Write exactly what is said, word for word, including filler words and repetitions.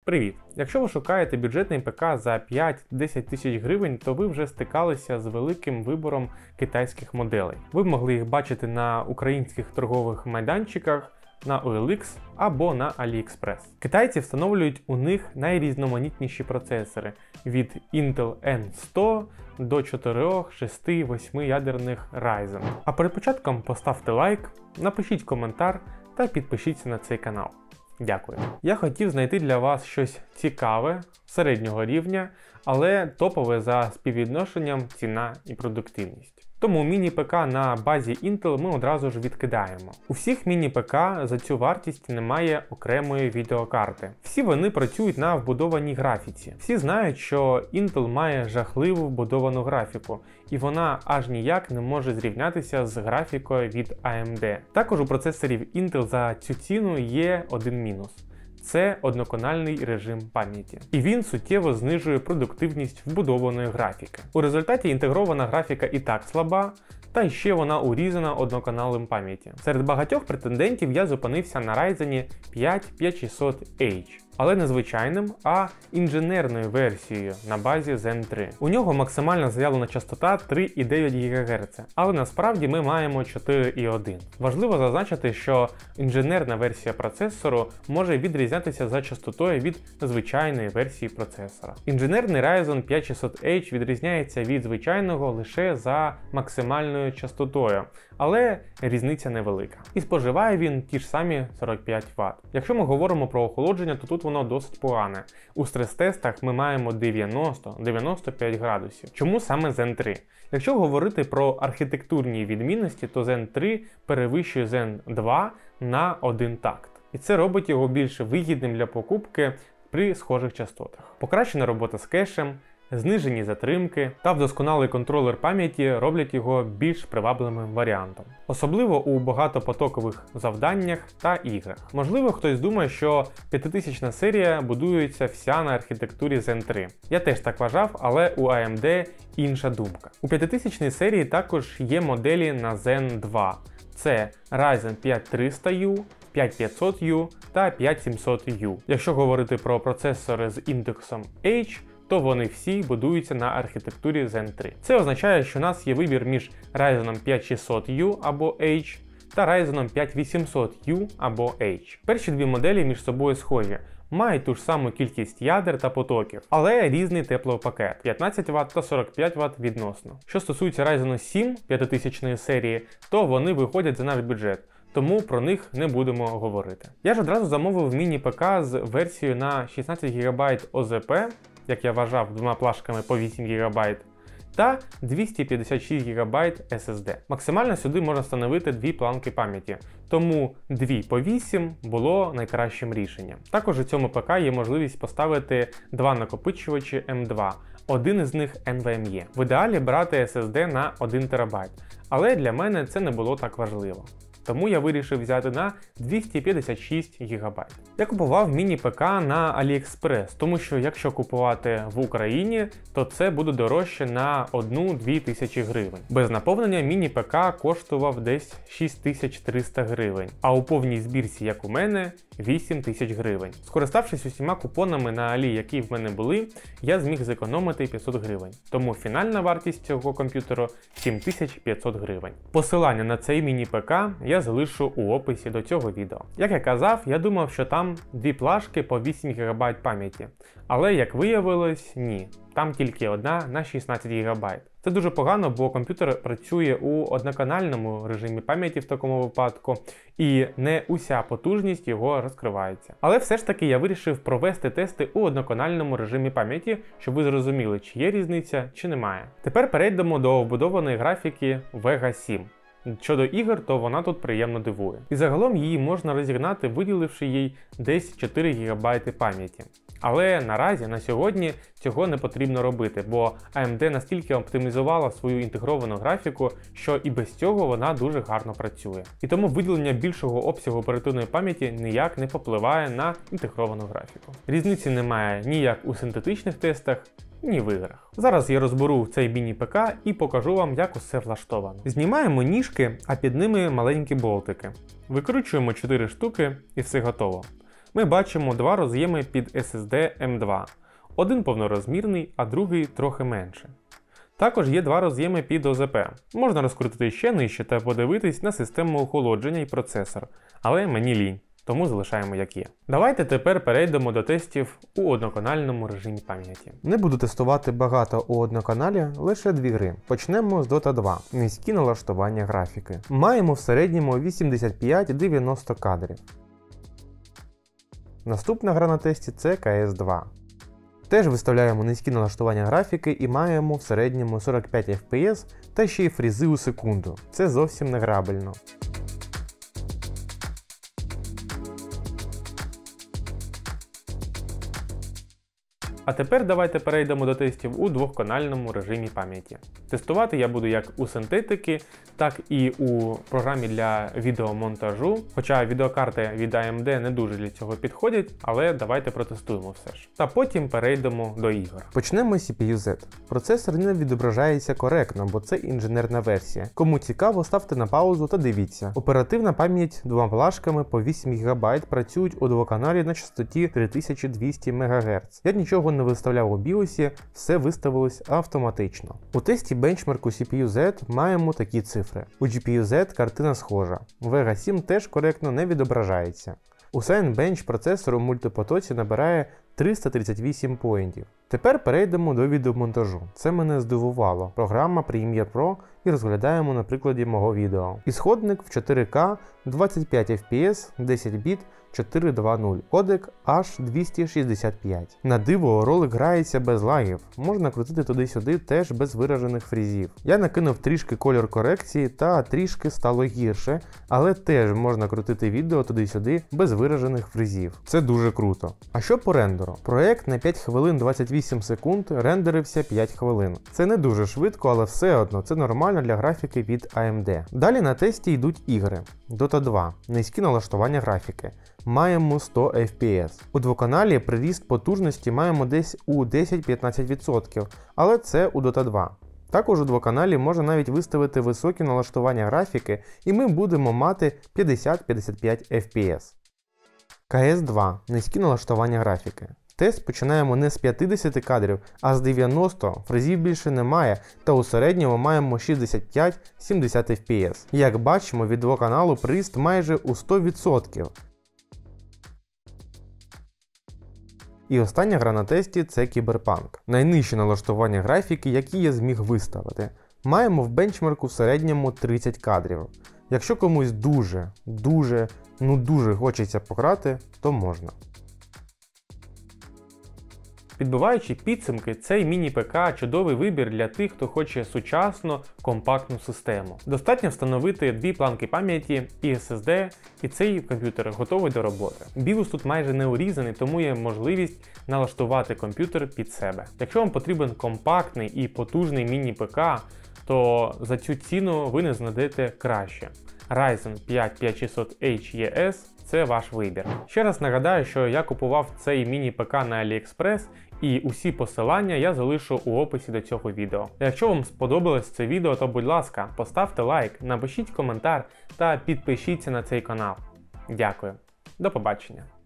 Привіт! Якщо ви шукаєте бюджетний ПК за п'ять-десять тисяч гривень, то ви вже стикалися з великим вибором китайських моделей. Ви могли їх бачити на українських торгових майданчиках, на о ел ікс або на AliExpress. Китайці встановлюють у них найрізноманітніші процесори від Intel ен сто до чотирьох, шести, восьми ядерних Ryzen. А перед початком поставте лайк, напишіть коментар та підпишіться на цей канал. Дякую. Я хотів знайти для вас щось цікаве, середнього рівня, але топове за співвідношенням ціна і продуктивність. Тому міні-ПК на базі Intel ми одразу ж відкидаємо. У всіх міні-ПК за цю вартість немає окремої відеокарти. Всі вони працюють на вбудованій графіці. Всі знають, що Intel має жахливу вбудовану графіку, і вона аж ніяк не може зрівнятися з графікою від а ем ді. Також у процесорів Intel за цю ціну є один мінус. Це одноканальний режим пам'яті. І він суттєво знижує продуктивність вбудованої графіки. У результаті інтегрована графіка і так слаба, та ще вона урізана одноканалом пам'яті. Серед багатьох претендентів я зупинився на Ryzen п'ять п'ять шістсот ейч. Але не звичайним, а інженерною версією на базі зен три. У нього максимальна заявлена частота три і дев'ять гігагерц, але насправді ми маємо чотири і один. Важливо зазначити, що інженерна версія процесору може відрізнятися за частотою від звичайної версії процесора. Інженерний Ryzen п'ять шістсот ейч відрізняється від звичайного лише за максимальною частотою, але різниця невелика. І споживає він ті ж самі сорок п'ять ватт. Якщо ми говоримо про охолодження, то тут воно досить погане. У стрес-тестах ми маємо дев'яносто - дев'яносто п'ять градусів. Чому саме зен три? Якщо говорити про архітектурні відмінності, то зен три перевищує зен два на один такт. І це робить його більш вигідним для покупки при схожих частотах. Покращена робота з кешем, знижені затримки та вдосконалий контролер пам'яті роблять його більш привабливим варіантом. Особливо у багатопотокових завданнях та іграх. Можливо, хтось думає, що п'ятитисячна серія будується вся на архітектурі зен три. Я теж так вважав, але у а ем ді інша думка. У п'ятитисячній серії також є моделі на зен два. Це Ryzen п'ять триста ю, п'ять п'ятсот ю та п'ять сімсот ю. Якщо говорити про процесори з індексом H, то вони всі будуються на архітектурі зен три. Це означає, що у нас є вибір між Ryzen п'ять шістсот ю або H та Ryzen п'ять вісімсот ю або H. Перші дві моделі між собою схожі, мають ту ж саму кількість ядер та потоків, але різний теплопакет – п'ятнадцять ватт та сорок п'ять ватт відносно. Що стосується Ryzen сім п'ятитисячної серії, то вони виходять за наш бюджет, тому про них не будемо говорити. Я ж одразу замовив міні-ПК з версією на шістнадцять гігабайт о зет пі, як я вважав, двома плашками по вісім гігабайт, та двісті п'ятдесят шість гігабайт ес ес ді. Максимально сюди можна встановити дві планки пам'яті, тому дві по вісім було найкращим рішенням. Також у цьому ПК є можливість поставити два накопичувачі ем два, один із них ен ве ем і. В ідеалі брати ес ес ді на один терабайт, але для мене це не було так важливо. Тому я вирішив взяти на двісті п'ятдесят шість гігабайт. Я купував міні-ПК на AliExpress, тому що якщо купувати в Україні, то це буде дорожче на одну-дві тисячі гривень. Без наповнення міні-ПК коштував десь шість тисяч триста гривень, а у повній збірці, як у мене, вісім тисяч гривень. Скориставшись усіма купонами на Алі, які в мене були, я зміг зекономити п'ятсот гривень. Тому фінальна вартість цього комп'ютеру сім тисяч п'ятсот гривень. Посилання на цей міні-ПК я залишу у описі до цього відео. Як я казав, я думав, що там дві плашки по вісім гігабайт пам'яті. Але, як виявилось, ні. Там тільки одна на шістнадцять гігабайт. Це дуже погано, бо комп'ютер працює у одноканальному режимі пам'яті в такому випадку, і не уся потужність його розкривається. Але все ж таки я вирішив провести тести у одноканальному режимі пам'яті, щоб ви зрозуміли, чи є різниця, чи немає. Тепер перейдемо до вбудованої графіки Vega сім. Щодо ігор, то вона тут приємно дивує. І загалом її можна розігнати, виділивши їй десь чотири гігабайти пам'яті. Але наразі, на сьогодні, цього не потрібно робити, бо а ем ді настільки оптимізувала свою інтегровану графіку, що і без цього вона дуже гарно працює. І тому виділення більшого обсягу оперативної пам'яті ніяк не попливає на інтегровану графіку. Різниці немає ніяк у синтетичних тестах, ні в іграх. Зараз я розберу цей міні-ПК і покажу вам, як усе влаштовано. Знімаємо ніжки, а під ними маленькі болтики. Викручуємо чотири штуки і все готово. ми бачимо два роз'єми під ес ес ді ем два. Один повнорозмірний, а другий трохи менше. Також є два роз'єми під о зет пе. Можна розкрутити ще нижче та подивитись на систему охолодження і процесор, але мені лінь, тому залишаємо як є. Давайте тепер перейдемо до тестів у одноканальному режимі пам'яті. Не буду тестувати багато у одноканалі, лише дві гри. Почнемо з дота два. Низькі налаштування графіки. Маємо в середньому вісімдесят п'ять дев'яносто кадрів. Наступна гра на тесті це ка ес два. Теж виставляємо низькі налаштування графіки і маємо в середньому сорок п'ять еф пі ес та ще й фрізи у секунду. Це зовсім не грабельно. А тепер давайте перейдемо до тестів у двохканальному режимі пам'яті. Тестувати я буду як у синтетики, так і у програмі для відеомонтажу, хоча відеокарти від ей ем ді не дуже для цього підходять, але давайте протестуємо все ж. Та потім перейдемо до ігор. Почнемо з сі пі ю зет. Процесор не відображається коректно, бо це інженерна версія. Кому цікаво, ставте на паузу та дивіться. Оперативна пам'ять двома плашками по вісім гігабайт працюють у двоканалі на частоті три тисячі двісті мегагерц. Я нічого не виставляв у біосі, все виставилось автоматично. У тесті бенчмарку сі пі ю зет маємо такі цифри. У джі пі ю зет картина схожа. Vega сім теж коректно не відображається. У Cinebench процесор у мультипотоці набирає триста тридцять вісім поінтів. Тепер перейдемо до відеомонтажу. Це мене здивувало. Програма Premiere Pro і розглядаємо на прикладі мого відео. Ісходник в чотири ка, двадцять п'ять еф пі ес, десять біт, чотири два нуль, кодек ейч двісті шістдесят п'ять. На диво, ролик грається без лагів, можна крутити туди-сюди теж без виражених фрізів. Я накинув трішки кольор корекції та трішки стало гірше, але теж можна крутити відео туди-сюди без виражених фрізів. Це дуже круто. А що по рендеру? Проект на п'ять хвилин двадцять вісім секунд рендерився п'ять хвилин. Це не дуже швидко, але все одно це нормально для графіки від ей ем ді. Далі на тесті йдуть ігри. дота два. Низькі налаштування графіки. Маємо сто еф пі ес. У двоканалі приріст потужності маємо десь у десять-п'ятнадцять відсотків, але це у дота два. Також у двоканалі можна навіть виставити високі налаштування графіки і ми будемо мати п'ятдесят-п'ятдесят п'ять еф пі ес. ка ес два. Низькі налаштування графіки. Тест починаємо не з п'ятдесят кадрів, а з дев'яноста, фрезів більше немає, та у середньому маємо шістдесят п'ять-сімдесят еф пі ес. Як бачимо, від двоканалу приріст майже у сто відсотків. І остання гра на тесті це Cyberpunk. Найнижче налаштування графіки, які я зміг виставити. Маємо в бенчмарку в середньому тридцять кадрів. Якщо комусь дуже, дуже, ну дуже хочеться пограти, то можна. Підбиваючи підсумки, цей міні-ПК – чудовий вибір для тих, хто хоче сучасну, компактну систему. Достатньо встановити дві планки пам'яті і ес ес ді, і цей комп'ютер готовий до роботи. BIOS тут майже не урізаний, тому є можливість налаштувати комп'ютер під себе. Якщо вам потрібен компактний і потужний міні-ПК, то за цю ціну ви не знайдете краще. Ryzen п'ять п'ять тисяч шістсот ейч і ес – це ваш вибір. Ще раз нагадаю, що я купував цей міні-ПК на AliExpress, і усі посилання я залишу у описі до цього відео. Якщо вам сподобалось це відео, то будь ласка, поставте лайк, напишіть коментар та підпишіться на цей канал. Дякую. До побачення.